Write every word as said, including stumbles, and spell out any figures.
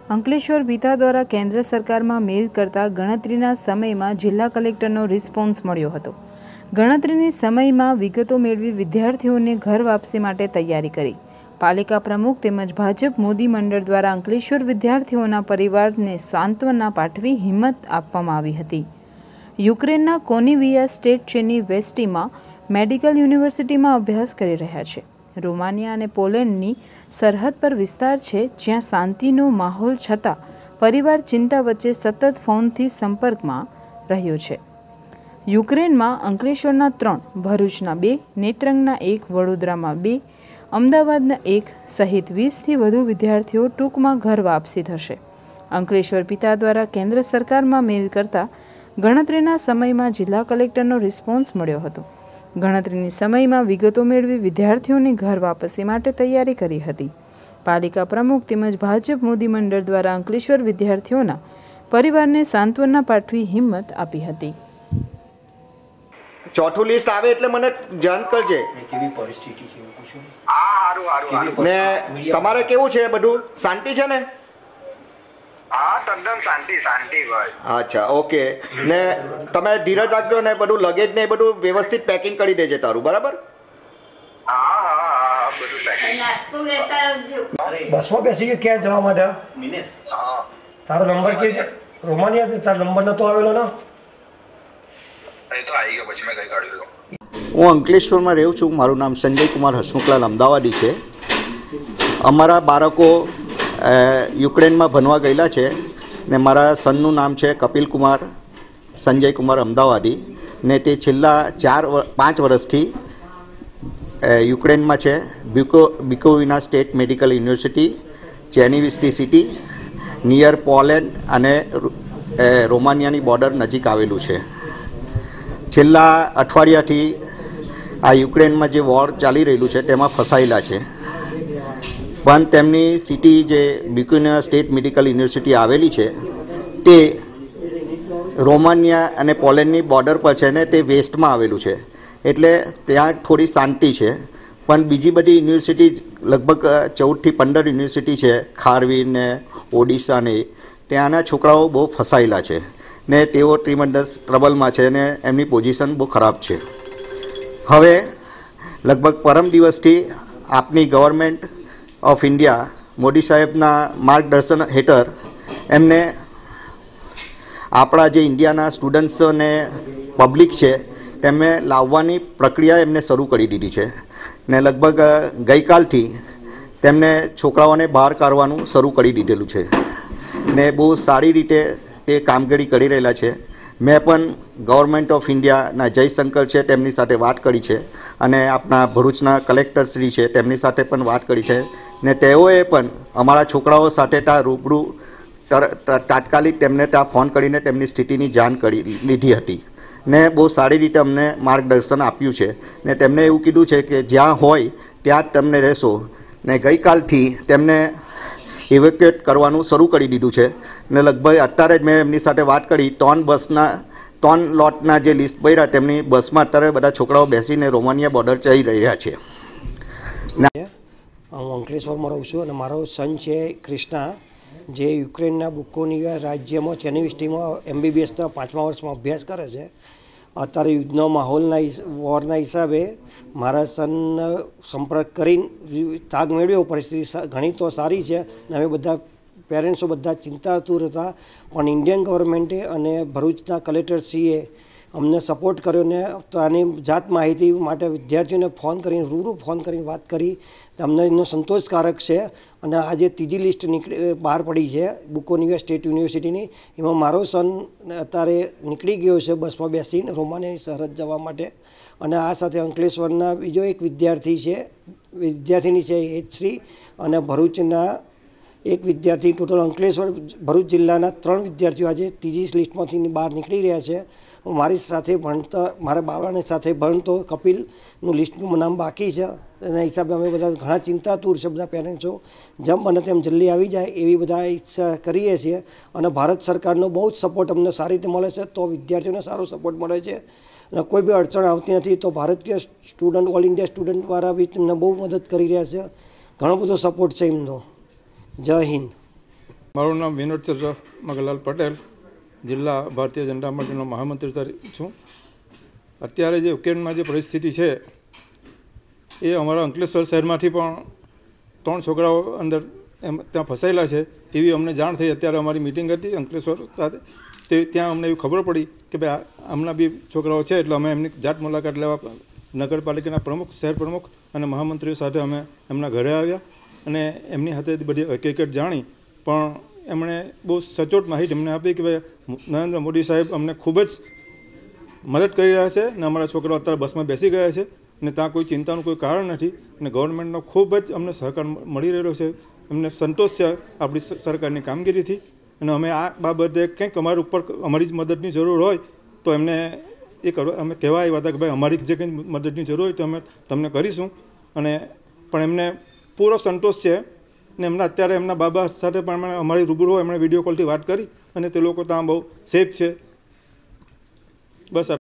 અંકલેશ્વર પિતા દ્વારા કેન્દ્ર સરકારમાં મેલ કરતા ગણતરીના સમયમાં જિલ્લા કલેક્ટરનો રિસ્પોન્સ મળ્યો હતો। ગણતરીની સમયમાં વિગતો મેળવી વિદ્યાર્થીઓને ઘર વાપસી માટે તૈયારી કરી। પાલિકા પ્રમુખ તેમજ ભાજપ મોદી મંડળ દ્વારા અંકલેશ્વર વિદ્યાર્થીઓના પરિવારને સાંત્વના પાઠવી હિંમત આપવામાં આવી હતી। યુક્રેનના કોનિવિયા સ્ટેટ ચેની વેસ્ટીમાં મેડિકલ યુનિવર્સિટીમાં અભ્યાસ કરી રહ્યા છે। રોમાનિયા અને પોલેન્ડની સરહદ પર વિસ્તાર છે જ્યાં શાંતિનો માહોલ છતાં પરિવાર ચિંતા વચ્ચે સતત ફોનથી સંપર્કમાં રહ્યો છે। યુક્રેનમાં અંકલેશ્વરના ત્રણ, ભરૂચના બે, નેત્રંગના એક, વડોદરામાં બે, અમદાવાદના એક સહિત વીસથી વધુ વિદ્યાર્થીઓ ટૂંકમાં ઘર વાપસી થશે। અંકલેશ્વર પિતા દ્વારા કેન્દ્ર સરકારમાં મેલ કરતા ગણતરીના સમયમાં જિલ્લા કલેક્ટરનો રિસ્પોન્સ મળ્યો હતો। ગણતરીની સમયમાં વિગતો મેળવી વિદ્યાર્થીઓની ઘર વાપસી માટે તૈયારી કરી હતી। પાલિકા પ્રમુખ તેમજ ભાજપ મોદી મંડળ દ્વારા અંકલેશ્વર વિદ્યાર્થીઓના પરિવારને સાંત્વના પાઠવી હિંમત આપી હતી। ચોથું લિસ્ટ આવે એટલે મને જાણ કરજે। કેવી પરિસ્થિતિ છે પૂછો। હા હારું હારું ને તમારે કેવું છે? બધું શાંતિ છે ને? હા તદ્દન શાંતિ શાંતિ ભાઈ। અચ્છા ઓકે ને તમે ધીરજ રાખજો ને બધું લગેજ ને બધું વ્યવસ્થિત પેકિંગ કરી દેજે તારું, બરાબર? હા હા હા બધું પેકિંગ। નાસ્તો લેતા આવજો। બસમાં બેસી ગયો ક્યાં જવા માટે? મિનેશ હા તારો નંબર કે છે? રોમાનિયા તારો નંબર નતો આવેલો ને? એ તો આવી ગયો પછી મેં કઈ કાઢ્યો। હું અંકલેશ્વરમાં રહું છું। મારું નામ સંજય કુમાર હસમુખલાલ અમદાવાદી છે। અમારા બાળકો યુક્રેનમાં ભણવા ગયેલા છે ને મારા સનનું નામ છે કપિલ કુમાર સંજય કુમાર અમદાવાદી ને તે છેલ્લા ચાર પાંચ વર્ષથી યુક્રેનમાં છે। બિકો બિકોવિના સ્ટેટ મેડિકલ યુનિવર્સિટી ચેનિવિસ્ટી સિટી નિયર પોલેન્ડ અને રોમાનિયાની બોર્ડર નજીક આવેલું છે। છેલ્લા અઠવાડિયાથી આ યુક્રેનમાં જે વોર ચાલી રહેલું છે તેમાં ફસાયેલા છે, પણ તેમની સિટી જે બિકોવિના સ્ટેટ મેડિકલ યુનિવર્સિટી આવેલી છે તે રોમાનિયા અને પોલેન્ડની બોર્ડર પર છે ને તે વેસ્ટમાં આવેલું છે, એટલે ત્યાં થોડી શાંતિ છે। પણ બીજી બધી યુનિવર્સિટી લગભગ ચૌદથી પંદર યુનિવર્સિટી છે, ખારવી ને ઓડિશાની, ત્યાંના છોકરાઓ બહુ ફસાયેલા છે ને તેઓ ટ્રીમન્ડસ ટ્રબલમાં છે ને એમની પોઝિશન બહુ ખરાબ છે। હવે લગભગ પરમ દિવસથી આપની ગવર્મેન્ટ ઓફ ઇન્ડિયા મોદી સાહેબના માર્ગદર્શન હેઠળ એમને આપણા જે ઇન્ડિયાના સ્ટુડન્ટ્સ અને પબ્લિક છે તેમને લાવવાની પ્રક્રિયા એમને શરૂ કરી દીધી છે ને લગભગ ગઈકાલથી તેમને છોકરાઓને બહાર કાઢવાનું શરૂ કરી દીધેલું છે ને બહુ સારી રીતે તે કામગીરી કરી રહેલા છે। મેં પણ ગવર્મેન્ટ ઓફ ઇન્ડિયાના જયશંકર છે તેમની સાથે વાત કરી છે અને આપણા ભરૂચના કલેક્ટર શ્રી છે તેમની સાથે પણ વાત કરી છે ને તેઓએ પણ અમારા છોકરાઓ સાથે ત્યાં રૂબરૂ તાત્કાલિક તેમને ત્યાં ફોન કરીને તેમની સ્થિતિની જાણ કરી લીધી હતી ને બહુ સારી રીતે અમને માર્ગદર્શન આપ્યું છે ને તેમને એવું કીધું છે કે જ્યાં હોય ત્યાં જ તમને રહેશો ને ગઈકાલથી તેમને ઇવેક્યુએટ કરવાનું શરૂ કરી દીધું છે ને લગભગ અત્યારે જ મેં એમની સાથે વાત કરી, ત્રણ બસના ત્રણ લોટના જે લિસ્ટ ભર્યા તેમની બસમાં અત્યારે બધા છોકરાઓ બેસીને રોમાનિયા બોર્ડર જઈ રહ્યા છે। હું અંકલેશ્વરમાં રહું છું અને મારો સન છે કૃષ્ણા, જે યુક્રેનના બુકોનિયા રાજ્યમાં ચેનિવિસ્ટીમાં એમબીબીએસના પાંચમા વર્ષમાં અભ્યાસ કરે છે। અત્યારે યુદ્ધનો માહોલના વોરના હિસાબે મારા સનનો સંપર્ક કરીને તાગ મેળવ્યો। પરિસ્થિતિ ઘણી તો સારી છે ને અમે બધા પેરેન્ટ્સો બધા ચિંતાતુર હતા, પણ ઇન્ડિયન ગવર્મેન્ટે અને ભરૂચના કલેક્ટરશ્રીએ અમને સપોર્ટ કર્યો ને તો આની જાત માહિતી માટે વિદ્યાર્થીઓને ફોન કરીને રૂબરૂ ફોન કરીને વાત કરી, અમને એનો સંતોષકારક છે। અને આજે ત્રીજી લિસ્ટ નીકળી બહાર પડી છે બુકોનિયા સ્ટેટ યુનિવર્સિટીની, એમાં મારો સન અત્યારે નીકળી ગયો છે બસમાં બેસીને રોમાનિયાની સરહદ જવા માટે। અને આ સાથે અંકલેશ્વરના બીજો એક વિદ્યાર્થી છે વિદ્યાર્થીની છે હેતશ્રી, અને ભરૂચના એક વિદ્યાર્થી, ટોટલ અંકલેશ્વર ભરૂચ જિલ્લાના ત્રણ વિદ્યાર્થીઓ આજે ત્રીજી લિસ્ટમાંથી બહાર નીકળી રહ્યા છે। મારી સાથે ભણતા મારા બાળાને સાથે ભણતો કપિલનું લિસ્ટનું નામ બાકી છે, એના હિસાબે અમે બધા ઘણા ચિંતાતુર છે બધા પેરેન્ટ્સો, જેમ બને તેમ જલ્દી આવી જાય એવી બધા ઈચ્છા કરીએ છીએ। અને ભારત સરકારનો બહુ જ સપોર્ટ અમને સારી રીતે મળે છે, તો વિદ્યાર્થીઓને સારો સપોર્ટ મળે છે અને કોઈ બી અડચણ આવતી નથી। તો ભારતીય સ્ટુડન્ટ ઓલ ઇન્ડિયા સ્ટુડન્ટ દ્વારા બી તેમને બહુ મદદ કરી રહ્યા છે, ઘણો બધો સપોર્ટ છે એમનો। જય હિન્દ। મારું નામ વિનોદચંદ્ર મગનલાલ પટેલ, જિલ્લા ભારતીય જનતા પાર્ટીનો મહામંત્રી તરીકે છું. અત્યારે જે ઉકેરમાં જે પરિસ્થિતિ છે એ અમારા અંકલેશ્વર શહેરમાંથી પણ ત્રણ છોકરાઓ અંદર એમ ત્યાં ફસાયેલા છે એવી અમને જાણ થઈ. અત્યારે અમારી મિટિંગ હતી અંકલેશ્વર ખાતે, તે ત્યાં અમને એવી ખબર પડી કે ભાઈ હમણાં બી છોકરાઓ છે, એટલે અમે એમની જાત મુલાકાત લેવા નગરપાલિકાના પ્રમુખ, શહેર પ્રમુખ અને મહામંત્રીઓ સાથે અમે એમના ઘરે આવ્યા અને એમની સાથે બધી હકીકત જાણી. પણ એમણે બહુ સચોટ માહિતી અમને આપી કે ભાઈ નરેન્દ્ર મોદી સાહેબ અમને ખૂબ જ મદદ કરી રહ્યા છે અને અમારા છોકરાઓ અત્યારે બસમાં બેસી ગયા છે અને ત્યાં કોઈ ચિંતાનું કોઈ કારણ નથી અને ગવર્મેન્ટનો ખૂબ જ અમને સહકાર મળી રહ્યો છે. એમને સંતોષ છે આપણી સરકારની કામગીરીથી અને અમે આ બાબતે કંઈક અમારી ઉપર અમારી જ મદદની જરૂર હોય તો એમને એ કરવા અમે કહેવા આવ્યા હતા કે ભાઈ અમારી જે કંઈ મદદની જરૂર હોય તો અમે તમને કરીશું. અને પણ એમને પૂરો સંતોષ છે ને એમના અત્યારે એમના બાબા સાથે પણ અમારી રૂબરૂ એમણે વિડીયો કોલથી વાત કરી અને તે લોકો ત્યાં બહુ સેફ છે. બસ.